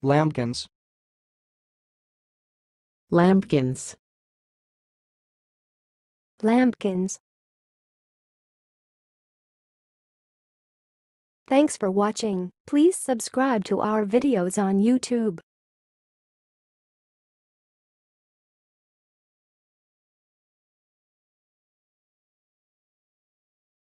Lambkins. Lambkins. Lambkins. Thanks for watching. Please subscribe to our videos on YouTube.